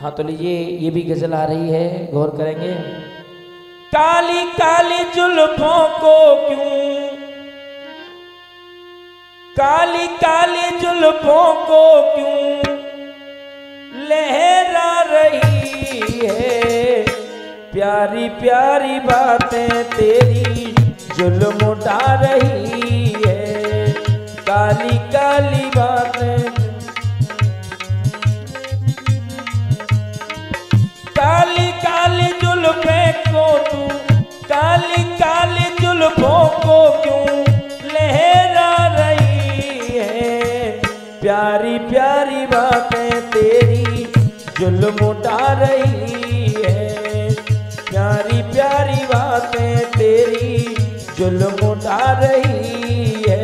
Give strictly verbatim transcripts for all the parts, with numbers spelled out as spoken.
हाँ तो लीजिए ये भी गजल आ रही है, गौर करेंगे। काली काली जुल्फों को क्यों, काली काली जुल्फों को क्यों लहरा रही है, प्यारी प्यारी बातें तेरी जुल्म उठा रही है, काली काली बातें, काली काली जुल्फों को तू, काली काली जुल्फों को क्यों लहरा रही है, प्यारी प्यारी बातें तेरी जुल्म उठा रही है, प्यारी प्यारी बातें तेरी जुल्म उठा रही है।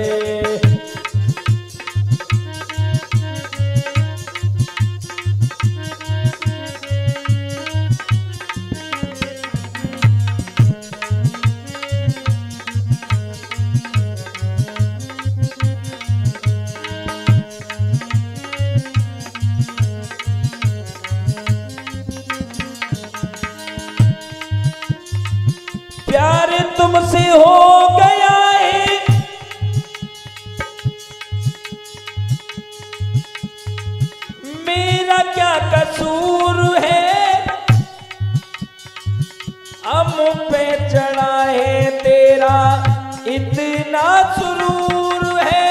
प्यार तुमसे हो गया है, मेरा क्या कसूर है, हम पे चढ़ा है तेरा इतना सुरूर है,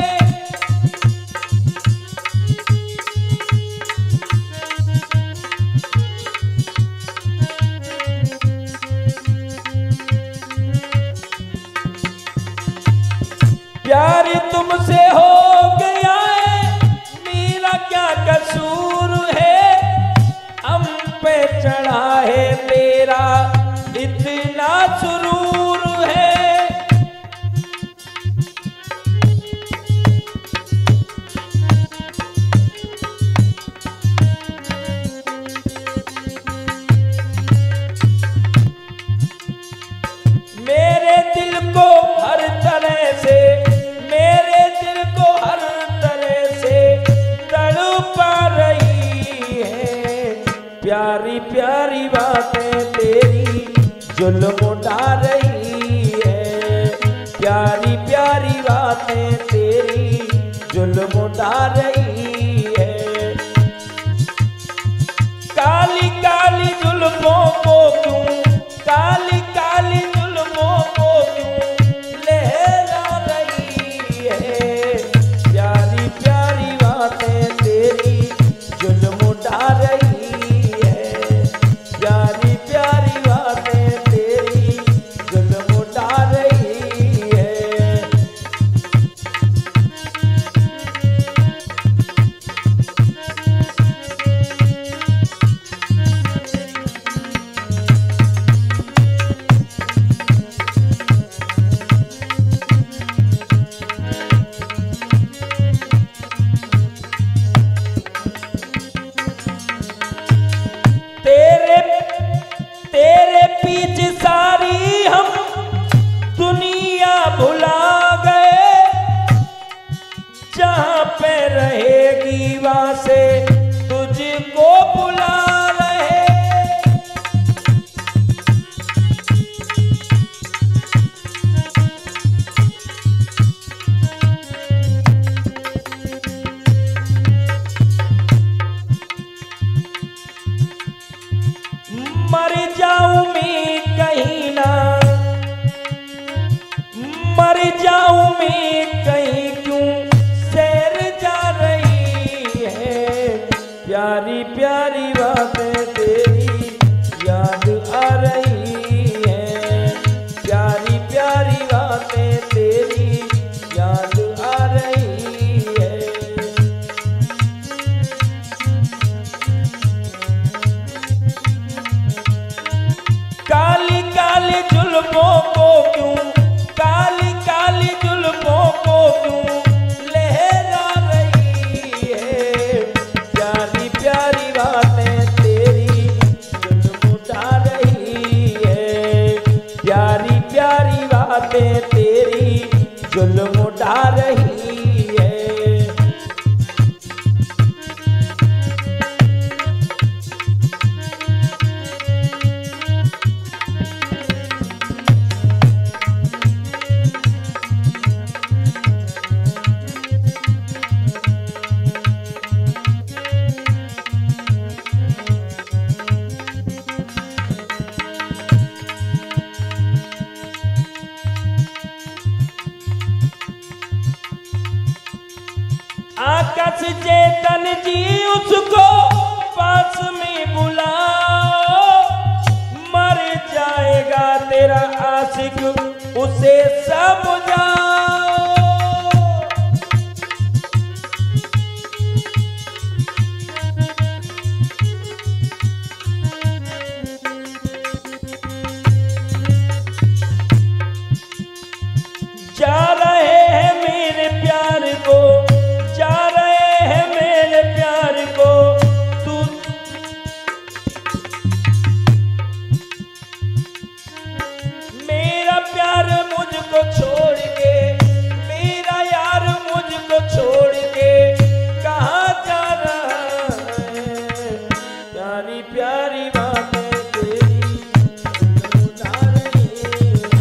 प्यार तुमसे हो गया है, मेरा क्या कसूर है, हम पे चढ़ा है तेरा इतना सुरूर है, मेरे दिल को हर तरह से, मेरे दिल को हर तरह से तड़पा रही है, प्यारी प्यारी बातें तेरी जुल्म उठा रही है, प्यारी प्यारी बातें तेरी जुल्म उठा रही है, काली काली जुल्फों को क्यों, काली काली जुल्फों को क्यों लहरा रही है, प्यारी प्यारी बातें तेरी जुल्म उठा रही है, प्यारी प्यारी बातें तेरी जुल्म उठा रही है। तेरे तेरे पीछे सारी हम दुनिया भुला गए, जहां पे रहेगी वहां से तुझको बुला रहे, मर जाऊं मैं कहीं ना, मर जाऊं मैं कहीं क्यों सैर जा रही है, प्यारी प्यारी बातें तेरी याद आ रही है, प्यारी प्यारी बातें तेरी याद आ रही है, काली काली जुल्फों को क्यों, काली काली जुल्फों आकाश चेतन जी उसको पास में बुलाओ, मर जाएगा तेरा आशिक उसे समझाओ। जा रहे हैं मेरे प्यार को, जा रहे हैं मेरे प्यार को तू, मेरा प्यार मुझको छोड़ के, मेरा यार मुझको छोड़ के कहाँ जा रहा है। प्यारी प्यारी बातें तेरी रुला रही है।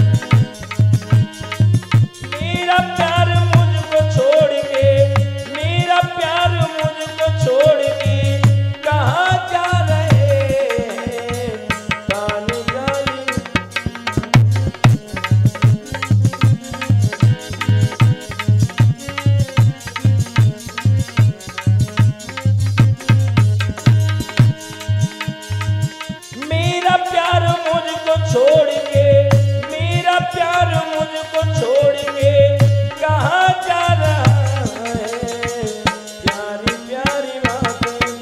मेरा प्यार मुझको छोड़ के, मेरा प्यार मुझको छोड़ के कहाँ जा रहे हैं। काली काली मेरा प्यार मुझको छोड़ के, मेरा प्यार मुझको छोड़ के कहाँ जा रहा है। प्यारी प्यारी बातें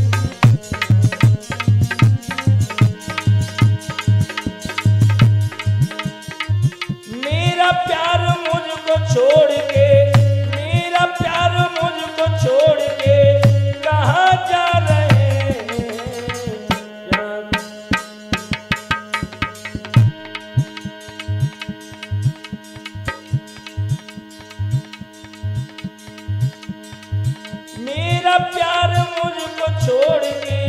मेरा प्यार मुझको छोड़ के, मेरा प्यार मुझको छोड़ के कहाँ जा रहे हैं। मेरा प्यार मुझको छोड़ के